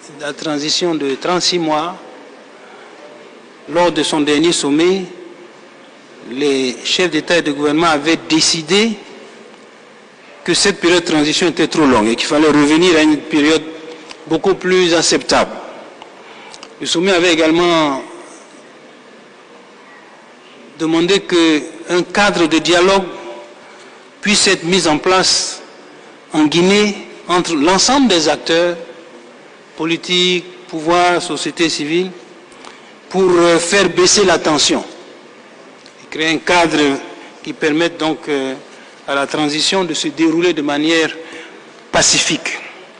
la transition de 36 mois, lors de son dernier sommet, les chefs d'État et de gouvernement avaient décidé que cette période de transition était trop longue et qu'il fallait revenir à une période beaucoup plus acceptable. Le sommet avait également demandé qu'un cadre de dialogue puisse être mis en place en Guinée entre l'ensemble des acteurs politiques, pouvoir, société civile, pour faire baisser la tension et créer un cadre qui permette donc à la transition de se dérouler de manière pacifique.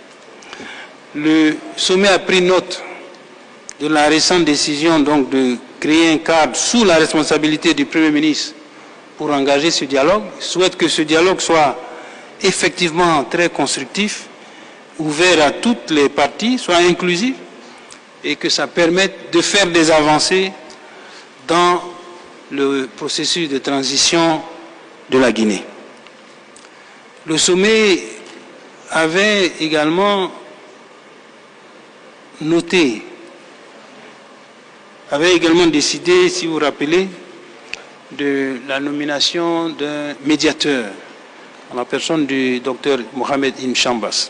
Le sommet a pris note de la récente décision donc de créer un cadre sous la responsabilité du Premier ministre pour engager ce dialogue. Il souhaite que ce dialogue soit effectivement très constructif, ouvert à toutes les parties, soit inclusif et que ça permette de faire des avancées dans le processus de transition de la Guinée. Le sommet avait également décidé, si vous vous rappelez, de la nomination d'un médiateur en la personne du docteur Mohamed Ibn Chambas.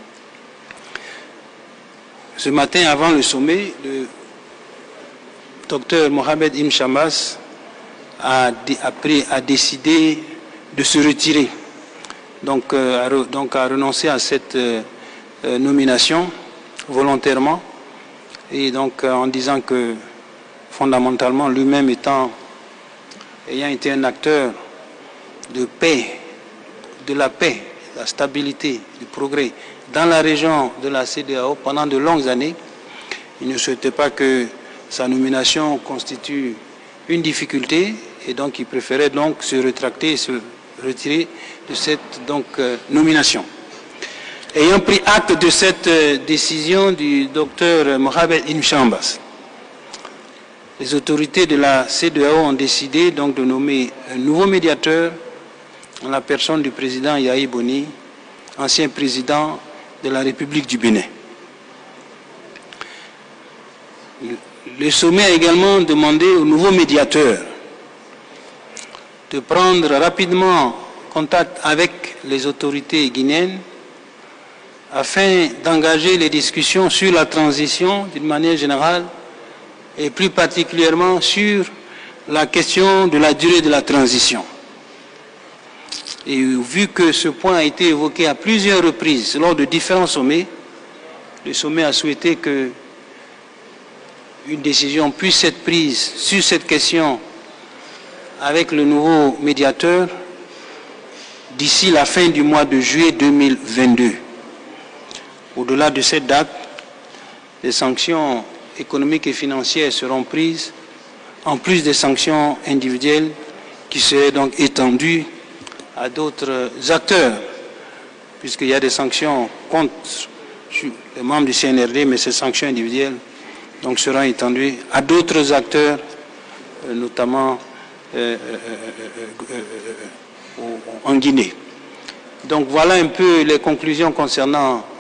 Ce matin, avant le sommet, le docteur Mohamed Ibn Chambas a décidé de se retirer, donc a renoncé à cette nomination volontairement, et donc en disant que fondamentalement lui-même ayant été un acteur de paix, de la paix, de la stabilité, du progrès dans la région de la CEDEAO pendant de longues années, il ne souhaitait pas que sa nomination constitue une difficulté et donc il préférait donc se rétracter et se retirer de cette nomination. Ayant pris acte de cette décision du docteur Mohamed Ibn Chambas, les autorités de la CEDEAO ont décidé donc de nommer un nouveau médiateur en la personne du président Yahi Boni, ancien président de la République du Bénin. Le sommet a également demandé au nouveau médiateur de prendre rapidement contact avec les autorités guinéennes afin d'engager les discussions sur la transition d'une manière générale et plus particulièrement sur la question de la durée de la transition. Et vu que ce point a été évoqué à plusieurs reprises lors de différents sommets, le sommet a souhaité que une décision puisse être prise sur cette question avec le nouveau médiateur d'ici la fin du mois de juillet 2022. Au-delà de cette date, les sanctions économiques et financières seront prises, en plus des sanctions individuelles qui seraient donc étendues à d'autres acteurs, puisqu'il y a des sanctions contre les membres du CNRD, mais ces sanctions individuelles donc seront étendues à d'autres acteurs, notamment en Guinée. Donc voilà un peu les conclusions concernant